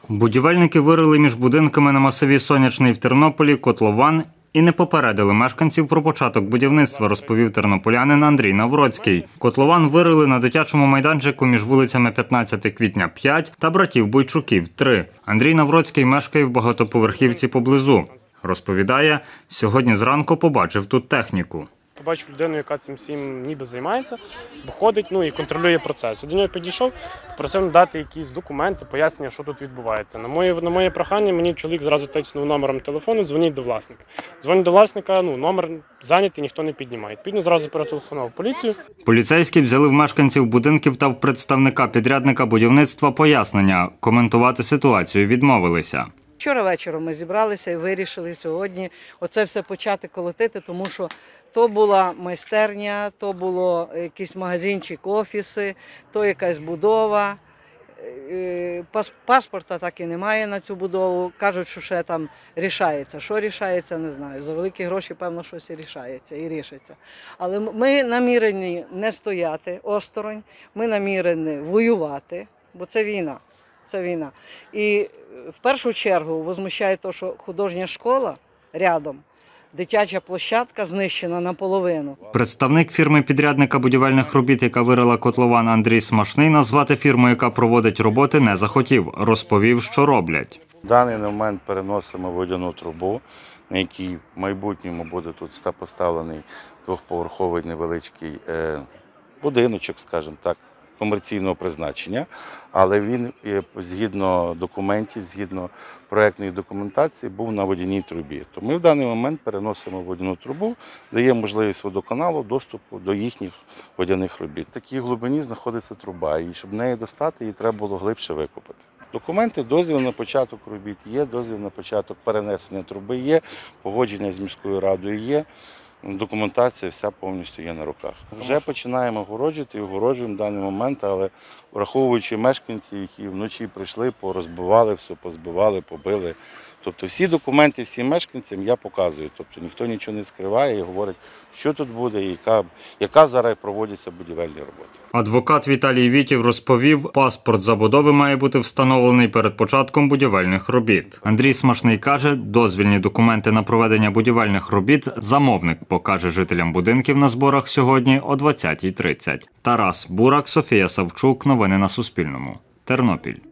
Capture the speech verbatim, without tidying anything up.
Будівельники вирили між будинками на масиві Сонячний в Тернополі котлован і не попередили мешканців про початок будівництва, розповів тернополянин Андрій Навроцький. Котлован вирили на дитячому майданчику між вулицями п'ятнадцятого квітня п'ять та братів Бойчуків три. Андрій Навроцький мешкає в багатоповерхівці поблизу. Розповідає, сьогодні зранку побачив тут техніку. Побачив людину, яка цим всім ніби займається, бо ходить, ну і контролює процес. Я до нього підійшов, просив надати якісь документи, пояснення, що тут відбувається. На моє, на моє прохання мені чоловік зразу тиснув номером телефону, дзвоніть до власника. Дзвоню до власника, ну номер зайнятий, ніхто не піднімає. Відповідно, зразу перетелефонував поліцію. Поліцейські взяли в мешканців будинків та в представника підрядника будівництва пояснення. Коментувати ситуацію відмовилися. Вчора вечором ми зібралися і вирішили сьогодні оце все почати колотити, тому що то була майстерня, то було якийсь магазинчик, офіси, то якась будова. Паспорта так і немає на цю будову. Кажуть, що ще там рішається. Що рішається, не знаю. За великі гроші, певно, щось і рішається, і рішиться. Але ми намірені не стояти осторонь, ми намірені воювати, бо це війна. Це війна. І в першу чергу возмущає те, що художня школа рядом, дитяча площадка знищена наполовину. Представник фірми-підрядника будівельних робіт, яка вирила котлован, Андрій Смашний, назвати фірму, яка проводить роботи, не захотів. Розповів, що роблять. В даний момент переносимо водяну трубу, на якій в майбутньому буде тут поставлений двохповерховий невеличкий будиночок, скажімо так, комерційного призначення, але він, згідно документів, згідно проєктної документації, був на водяній трубі. То ми в даний момент переносимо водяну трубу, даємо можливість водоканалу доступу до їхніх водяних робіт. В такій глибині знаходиться труба, і щоб неї достати, її треба було глибше викопати. Документи, дозвіл на початок робіт є, дозвіл на початок перенесення труби є, погодження з міською радою є. Документація вся повністю є на руках. Вже починаємо огороджувати і огороджуємо в даний момент, але враховуючи мешканців, які вночі прийшли, порозбивали все, позбивали, побили. Тобто всі документи всім мешканцям я показую. Тобто ніхто нічого не скриває і говорить, що тут буде, і яка, яка зараз проводяться будівельні роботи. Адвокат Віталій Вітів розповів, паспорт забудови має бути встановлений перед початком будівельних робіт. Андрій Смашний каже, дозвільні документи на проведення будівельних робіт замовник покаже жителям будинків на зборах сьогодні о двадцятій тридцять. Тарас Бурак, Софія Савчук. Новини на Суспільному. Тернопіль.